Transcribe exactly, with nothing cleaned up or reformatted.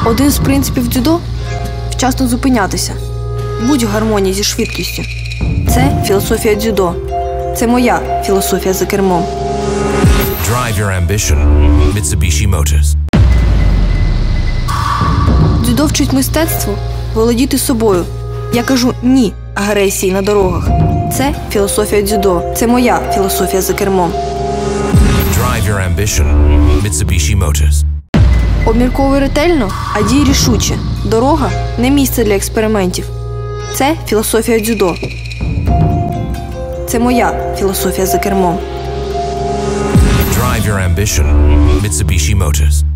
Один з принципів дзюдо – вчасно зупинятися. Будь у гармонії зі швидкістю. Це філософія дзюдо. Це моя філософія за кермом. Drive your ambition. Mitsubishi Motors. Дзюдо вчить мистецтву володіти собою. Я кажу «ні» агресії на дорогах. Це філософія дзюдо. Це моя філософія за кермом. Drive your ambition. Mitsubishi Motors. Обмірковуй ретельно, а дій рішуче. Дорога – не місце для експериментів. Це філософія дзюдо. Це моя філософія за кермом. Drive your ambition. Mitsubishi Motors.